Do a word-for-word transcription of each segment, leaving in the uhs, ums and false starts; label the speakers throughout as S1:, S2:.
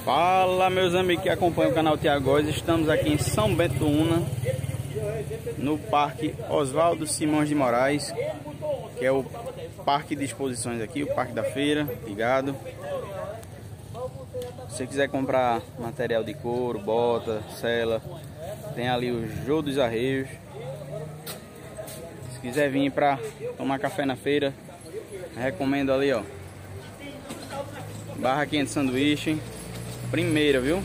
S1: Fala, meus amigos que acompanham o canal Thiago Góes. Estamos aqui em São Bento do Una, no Parque Oswaldo Simões de Moraes, que é o parque de exposições aqui, o parque da feira, ligado. Se você quiser comprar material de couro, bota, sela, tem ali o Jô dos Arreios. Se quiser vir para tomar café na feira, recomendo ali, ó, barraquinha de sanduíche, primeira, viu?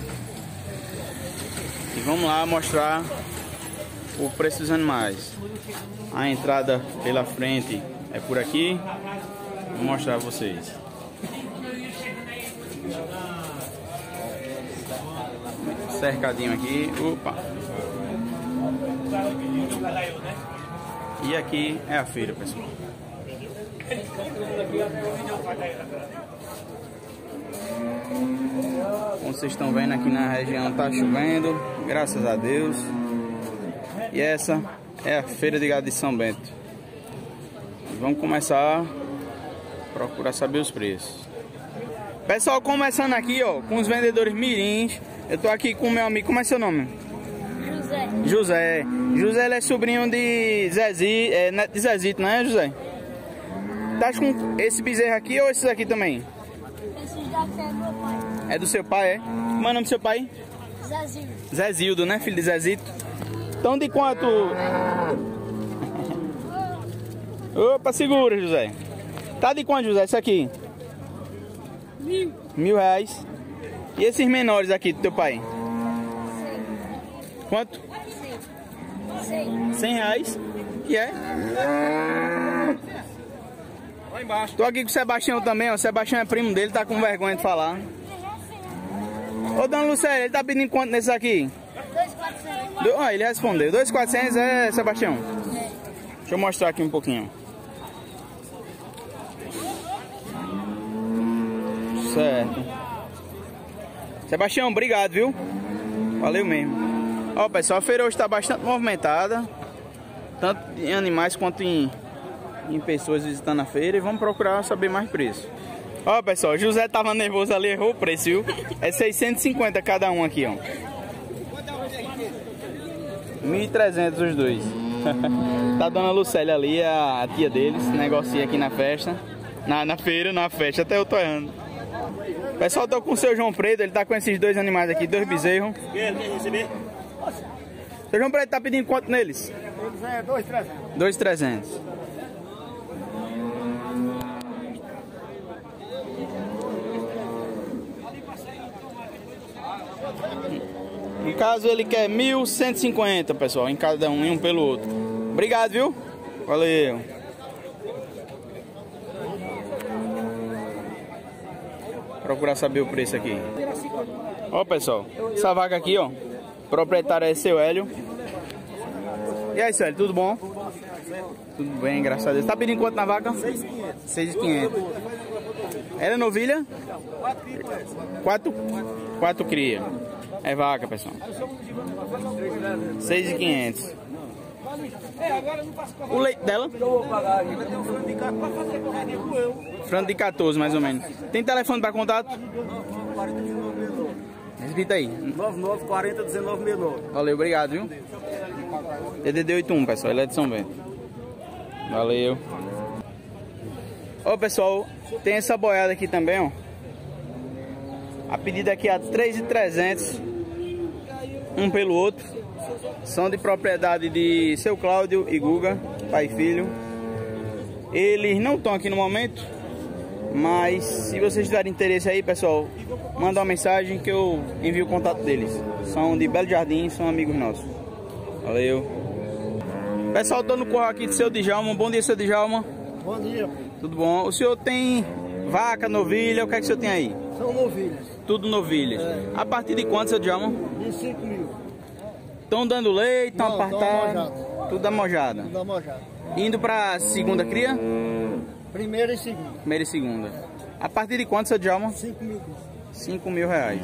S1: E vamos lá mostrar o preço dos animais. A entrada pela frente é por aqui. Vou mostrar a vocês. Cercadinho aqui. Opa! E aqui é a feira, pessoal. Como vocês estão vendo, aqui na região tá chovendo, graças a Deus. E essa é a feira de gado de São Bento. E vamos começar a procurar saber os preços. Pessoal, começando aqui, ó, com os vendedores mirins. Eu tô aqui com o meu amigo. Como é seu nome?
S2: José.
S1: José. José, ele é sobrinho de Zezito, é, neto de Zezito, não é, José? Tá com esse bezerro aqui ou esses aqui também?
S2: Esse daqui é meu pai.
S1: É do seu pai, é? Como é o nome do seu pai?
S2: Zezildo.
S1: Zezildo, né? Filho de Zezito. Então de quanto? Opa, segura, José. Tá de quanto, José? Isso aqui?
S2: Mil.
S1: Mil reais. E esses menores aqui do teu pai?
S2: Cem.
S1: Quanto?
S2: Cem. Cem.
S1: Cem reais. Que é?
S3: Lá embaixo.
S1: Tô aqui com o Sebastião também, ó. O Sebastião é primo dele, tá com vergonha de falar. Ô, dona Lucélia, ele tá pedindo quanto nesses aqui?
S2: Dois quatrocentos.
S1: Do... Ah, ele respondeu. dois mil e quatrocentos, é, Sebastião? Deixa eu mostrar aqui um pouquinho. Certo. Sebastião, obrigado, viu? Valeu mesmo. Ó, pessoal, a feira hoje tá bastante movimentada, tanto em animais quanto em, em pessoas visitando a feira. E vamos procurar saber mais preço. Ó, pessoal, José tava nervoso ali, errou o preço, viu? É seiscentos e cinquenta cada um aqui, ó. mil e trezentos os dois. Tá a dona Lucélia ali, a, a tia deles, negocia aqui na festa. Na, na feira, na festa, até eu tô errando. Pessoal, tô com o seu João Preto, ele tá com esses dois animais aqui, dois bezerros.
S3: Quer receber?
S1: Seu João Preto tá pedindo quanto neles?
S3: Eles é dois, três.
S1: dois mil e trezentos. No caso, ele quer mil cento e cinquenta, pessoal, em cada um, e um pelo outro. Obrigado, viu? Valeu. Procurar saber o preço aqui. Ó, pessoal, essa vaca aqui, ó, proprietário é seu Hélio. E aí, seu Hélio, tudo bom? Tudo bem, graças a Deus. Tá pedindo quanto na vaca? seis mil e quinhentos. seis mil e quinhentos. Ela é novilha? Quatro? Quatro cria. É vaca, pessoal. seis mil e quinhentos. O leite dela? Frango de quatorze, mais ou menos. Tem telefone para contato? Repita aí.
S3: nove nove quarenta dezenove sessenta e nove.
S1: Valeu, obrigado, viu? D D D oitenta e um, pessoal. Ele é de São Bento. Valeu. Ó, pessoal, tem essa boiada aqui também, ó. A pedida aqui é três mil e trezentos. Um pelo outro. São de propriedade de seu Cláudio e Guga, pai e filho. Eles não estão aqui no momento, mas se vocês tiverem interesse aí, pessoal, manda uma mensagem que eu envio o contato deles. São de Belo Jardim, são amigos nossos. Valeu. Pessoal, tô no corral aqui de seu Djalma. Bom dia, seu Djalma.
S3: Bom dia.
S1: Tudo bom? O senhor tem vaca, novilha? O que é que o senhor tem aí?
S3: São novilhas.
S1: Tudo novilhas. É. A partir de quanto, seu Djalma?
S3: De cinco mil.
S1: Estão dando leite, estão
S3: Não,
S1: apartados? Tudo amojada.
S3: Tudo amojado.
S1: Indo pra segunda cria?
S3: Primeira e segunda.
S1: Primeira e segunda. A partir de quanto, seu Djalma?
S3: cinco mil.
S1: cinco mil reais.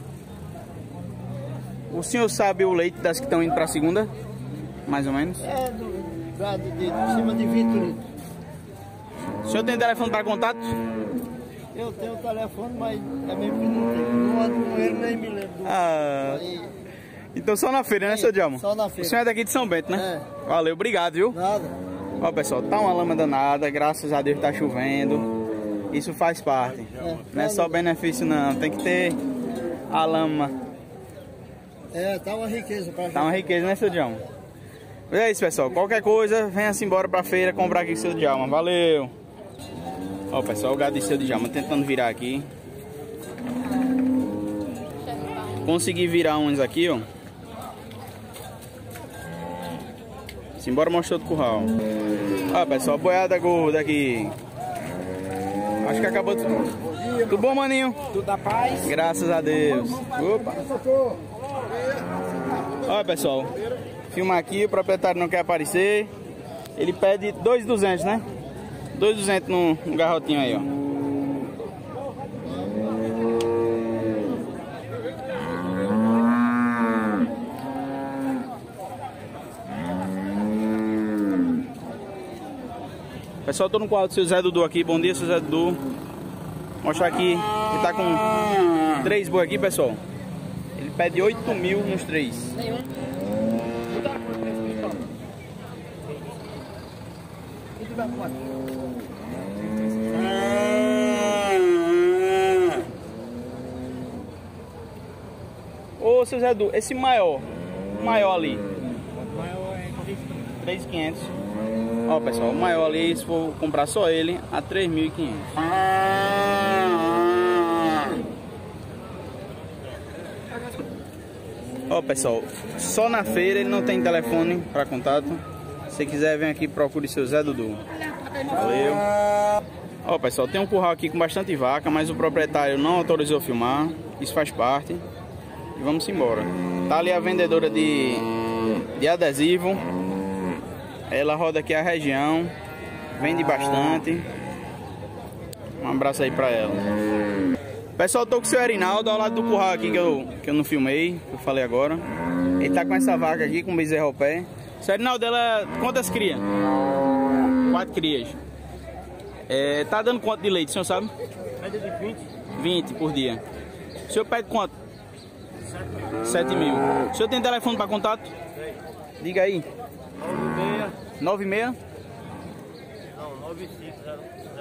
S1: O senhor sabe o leite das que estão indo pra segunda? Mais ou menos?
S3: É do gado de, de cima de vinte litros.
S1: O senhor tem telefone para contato?
S3: Eu tenho o telefone, mas é mesmo que não tem. Não ando com ele, nem me lembro. Do...
S1: Ah,
S3: Aí...
S1: Então só na feira, né, seu Djalma?
S3: Só na feira.
S1: O senhor é daqui de São Bento, né?
S3: É.
S1: Valeu, obrigado, viu?
S3: Nada.
S1: Ó, pessoal, tá uma lama danada, graças a Deus tá chovendo. Isso faz parte.
S3: É,
S1: Não é só benefício, não. Tem que ter a lama.
S3: É, tá uma riqueza pra gente.
S1: Tá uma riqueza, né, seu Djalma? Mas é isso, pessoal. Qualquer coisa, venha-se embora pra feira comprar aqui com o seu Djalma. Valeu! Ó, pessoal, o gado de seu Djalma tentando virar aqui. Consegui virar uns aqui, ó. Simbora mostrar outro curral. Ó, pessoal, boiada gorda aqui. Acho que acabou tudo. Tudo bom, maninho?
S3: Tudo da paz?
S1: Graças a Deus. Opa! Olha, pessoal, filmar aqui, o proprietário não quer aparecer. Ele pede dois mil e duzentos, né? dois mil e duzentos no, no garrotinho aí, ó. Pessoal, tô no quadro do seu Zé Dudu aqui. Bom dia, seu Zé Dudu. Vou mostrar aqui. Ele tá com três boi aqui, pessoal. Ele pede oito mil nos três. Ô, seu Zé Dudu, esse maior, o maior ali. três mil e quinhentos. Ó, pessoal, o maior ali, se for comprar só ele, a três mil e quinhentos. Ó, pessoal, só na feira ele não tem telefone para contato. Se quiser, vem aqui, procure seu Zé Dudu. Valeu. Ó, pessoal, tem um curral aqui com bastante vaca, mas o proprietário não autorizou filmar. Isso faz parte. E vamos embora. Tá ali a vendedora de, de adesivo. Ela roda aqui a região, vende bastante. Um abraço aí pra ela. Pessoal, tô com o seu Erinaldo ao lado do curral aqui que eu, que eu não filmei, que eu falei agora. Ele tá com essa vaca aqui, com o bezerro ao pé. Seu Erinaldo, ela quantas crias? Quatro crias. É, tá dando quanto de leite, o senhor sabe?
S3: Média de vinte.
S1: vinte por dia. O senhor pede quanto? sete mil. O senhor tem telefone para contato? Diga aí. nove seis.
S3: Não, nove cinco zero.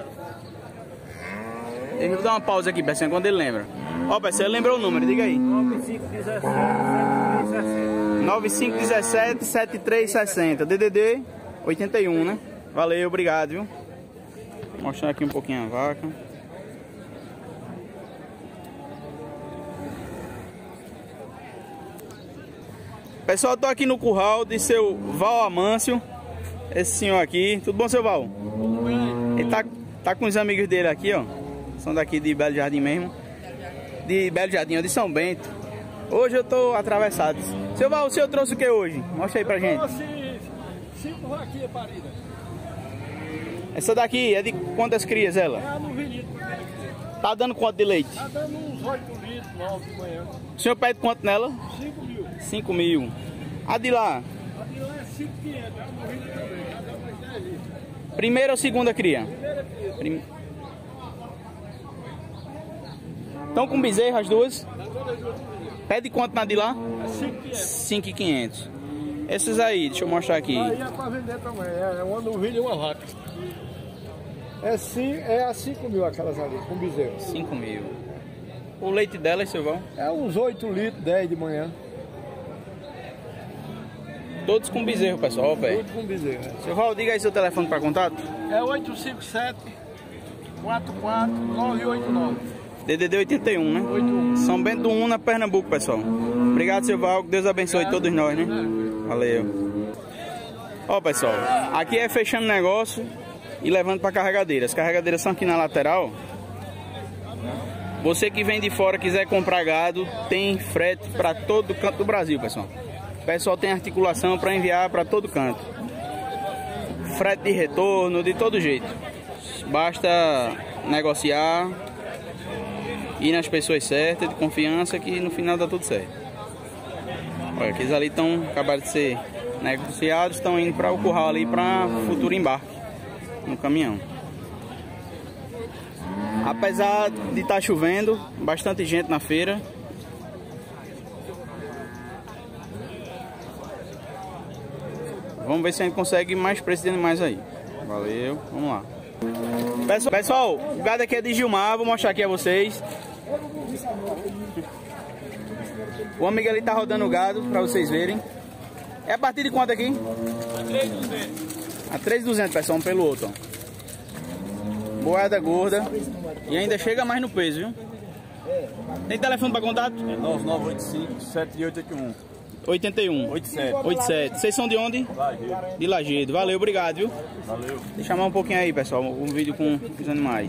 S1: Eu vou dar uma pausa aqui, pessoal, quando ele lembra. Ó, pessoal, ele lembrou o número, diga aí.
S3: nove cinco um sete sete três seis zero.
S1: nove cinco um sete sete três seis zero. D D D oitenta e um, né? Valeu, obrigado, viu? Vou mostrar aqui um pouquinho a vaca. Pessoal, tô aqui no curral de seu Val Amâncio. Esse senhor aqui. Tudo bom, seu Val? Ele tá, tá com os amigos dele aqui, ó. São daqui de Belo Jardim mesmo. De Belo Jardim, ó, de São Bento. Hoje eu tô atravessado. Seu Val, o senhor trouxe o que hoje? Mostra aí pra gente.
S3: Trouxe cinco vaquinhas paridas.
S1: Essa daqui é de quantas crias ela?
S3: É a novilhita.
S1: Tá dando quanto de leite?
S3: Tá dando uns oito litros, nove de manhã.
S1: O senhor pede quanto nela?
S3: cinco mil.
S1: cinco mil. A de lá?
S3: A de lá é cinco mil e quinhentos. É a novilha também. Já dá mais dez litros.
S1: Primeira ou segunda cria?
S3: Primeira cria.
S1: Prim... Estão com bezerro as duas? Pede quanto na de lá?
S3: É cinco mil e quinhentos.
S1: cinco mil e quinhentos. Essas aí, deixa eu mostrar aqui.
S3: Aí é pra vender também. É uma novilha e uma vaca. É, sim, é a cinco mil aquelas ali, com bezerro.
S1: cinco mil. O leite delas, seu Val?
S3: É uns oito litros, dez de manhã.
S1: Todos com bezerro, pessoal, velho.
S3: Tudo com bezerro.
S1: Seu Val, diga aí seu telefone para contato.
S3: É oito cinco sete, quatro quatro nove oito nove.
S1: D D D oitenta e um, né?
S3: oitenta e um.
S1: São Bento do um, na Pernambuco, pessoal. Obrigado, seu Val. Que Deus abençoe Obrigado. todos nós, né? Valeu. Ó, pessoal, aqui é fechando negócio e levando para carregadeira. As carregadeiras são aqui na lateral. Você que vem de fora, quiser comprar gado, tem frete para todo canto do Brasil, pessoal. O pessoal tem articulação para enviar para todo canto. Frete de retorno, de todo jeito. Basta negociar, ir nas pessoas certas, de confiança, que no final dá tudo certo. Olha, aqueles ali estão acabaram de ser negociados, estão indo para o curral ali para futuro embarque no caminhão. Apesar de estar chovendo, bastante gente na feira. Vamos ver se a gente consegue mais preço de animais aí. Valeu, vamos lá. Pessoal, pessoal, o gado aqui é de Gilmar, vou mostrar aqui a vocês. O amigo ali tá rodando o gado pra vocês verem. É a partir de quanto aqui? A três mil e duzentos. A três mil e duzentos, pessoal, um pelo outro. Ó. Boiada gorda. E ainda chega mais no peso, viu? Tem telefone para contato? É nove nove oito cinco, sete oito oito um. oitenta e um. oitenta e sete. oitenta e sete. Vocês são de onde? Lajedo. De Lajedo. Valeu, obrigado, viu? Valeu. Deixa eu chamar um pouquinho aí, pessoal, um vídeo com os animais.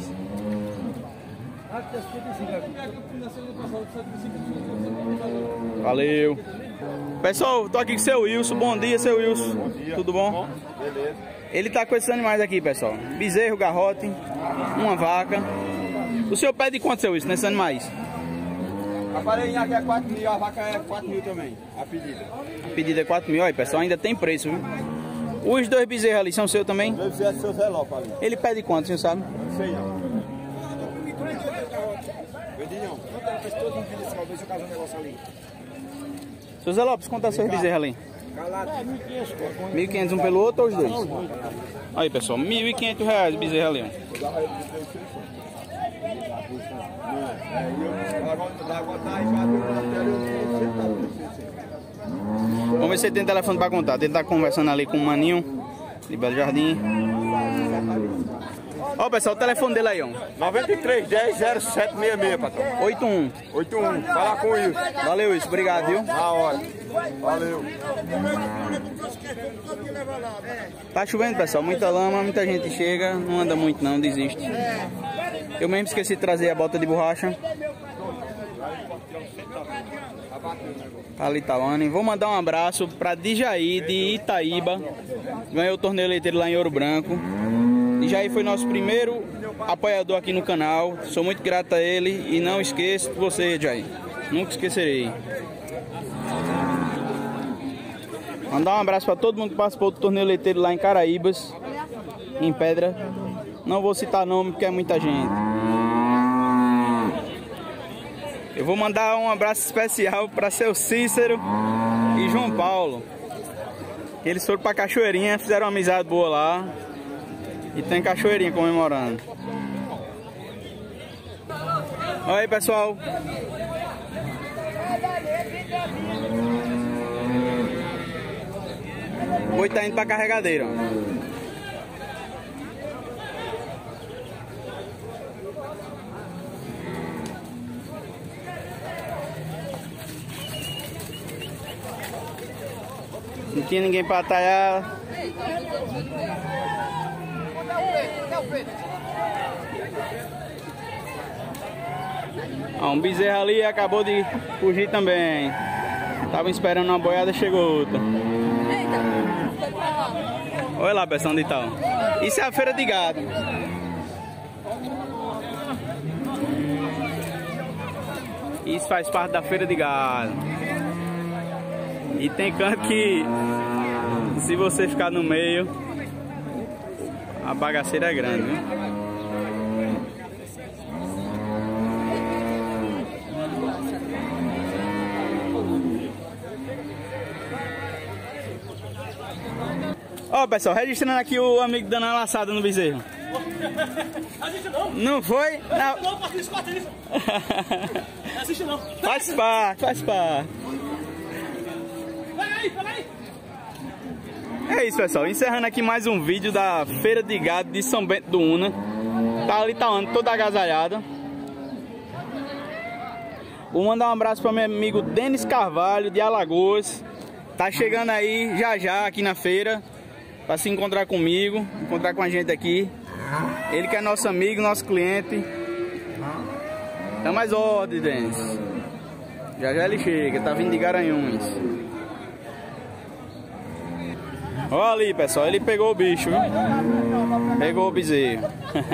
S1: Valeu. Pessoal, tô aqui com o seu Wilson. Bom dia, seu Wilson. Bom dia. Tudo bom? Bom? Beleza. Ele tá com esses animais aqui, pessoal. Bezerro, garrote, uma vaca. O senhor pede quanto, seu Wilson, nesses animais?
S4: A parelhinha aqui é quatro mil, a vaca é quatro mil também, a pedida.
S1: A pedida é quatro mil, olha, pessoal, ainda tem preço, viu? Os dois bezerros ali são seus também?
S4: Os dois bezerros são Zé Lopes ali.
S1: Ele pede quanto, o senhor sabe?
S4: Não sei não.
S1: Seu Zé Lopes, quanto é seus bezerros ali? mil e quinhentos um pelo outro ou os dois? Aí, pessoal, mil e quinhentos reais o bezerro ali. Vamos ver se ele tem telefone para contar. Ele tá conversando ali com o maninho de Belo Jardim. Ó, pessoal, o telefone dele aí, ó.
S4: noventa e três, dez, zero sete seis seis, patrão.
S1: oitenta e um.
S4: oitenta e um. Fala com isso.
S1: Valeu, isso. Obrigado, viu?
S4: Na hora. Valeu.
S1: Tá chovendo, pessoal. Muita lama, muita gente chega. Não anda muito, não. Desiste. Eu mesmo esqueci de trazer a bota de borracha. Ali tá lá, né? Vou mandar um abraço pra Dijaí de Itaíba. Ganhou o torneio leiteiro lá em Ouro Branco. Dijaí foi nosso primeiro apoiador aqui no canal. Sou muito grato a ele e não esqueço de você, Dijaí. Nunca esquecerei. Mandar um abraço pra todo mundo que participou do torneio leiteiro lá em Caraíbas, em Pedra. Não vou citar nome porque é muita gente. Eu vou mandar um abraço especial para seu Cícero e João Paulo. Eles foram para Cachoeirinha, fizeram uma amizade boa lá. E tem Cachoeirinha comemorando. Olha aí, pessoal. O boi tá indo para carregadeira. Não tinha ninguém para atalhar. Ah, um bezerro ali acabou de fugir também. Tava esperando uma boiada, chegou outra. Olha lá, pessoal, onde tá. Isso é a feira de gado. Isso faz parte da feira de gado. E tem canto que, se você ficar no meio, a bagaceira é grande, viu? Ó, oh, pessoal, registrando aqui o amigo dando uma laçada no bezerro. Não foi? Não. Não, assiste não. Faz parte, faz parte. É isso, pessoal, encerrando aqui mais um vídeo da Feira de Gado de São Bento do Una. Tá ali, tá andando toda agasalhada. Vou mandar um abraço para meu amigo Denis Carvalho de Alagoas. Tá chegando aí já já aqui na feira para se encontrar comigo, encontrar com a gente aqui. Ele que é nosso amigo, nosso cliente. Dá mais ordem, Denis. Já já ele chega, tá vindo de Garanhuns. Olha ali, pessoal, ele pegou o bicho, viu? Pegou o bezerro.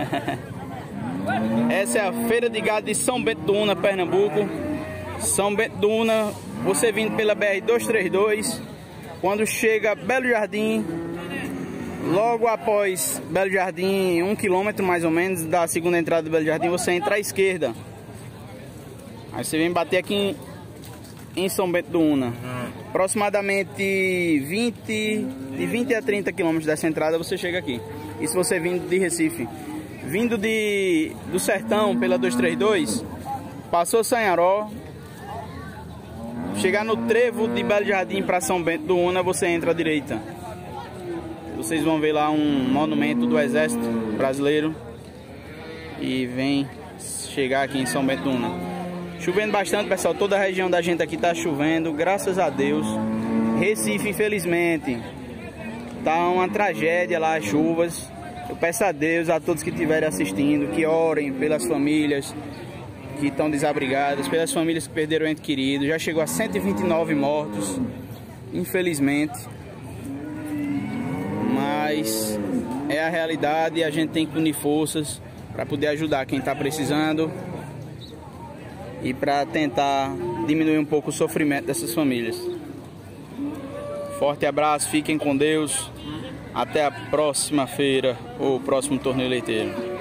S1: Essa é a Feira de Gado de São Bento do Una, Pernambuco. São Bento do Una, você vindo pela B R duzentos e trinta e dois, quando chega Belo Jardim, Logo após Belo Jardim, um quilômetro mais ou menos da segunda entrada do Belo Jardim, você entra à esquerda. Aí você vem bater aqui em, em São Bento do Una. Hum. Aproximadamente vinte, de vinte a trinta quilômetros dessa entrada você chega aqui. Isso você vindo de Recife. Vindo de, do Sertão pela duzentos e trinta e dois, passou Sanharó. Chegar no trevo de Belo Jardim para São Bento do Una, você entra à direita. Vocês vão ver lá um monumento do Exército Brasileiro. E vem chegar aqui em São Bento do Una. Chovendo bastante, pessoal. Toda a região da gente aqui tá chovendo, graças a Deus. Recife, infelizmente, tá uma tragédia lá, as chuvas. Eu peço a Deus, a todos que estiverem assistindo, que orem pelas famílias que estão desabrigadas, pelas famílias que perderam ente querido. Já chegou a cento e vinte e nove mortos, infelizmente. Mas é a realidade e a gente tem que unir forças para poder ajudar quem está precisando e para tentar diminuir um pouco o sofrimento dessas famílias. Forte abraço, fiquem com Deus. Até a próxima feira ou próximo torneio leiteiro.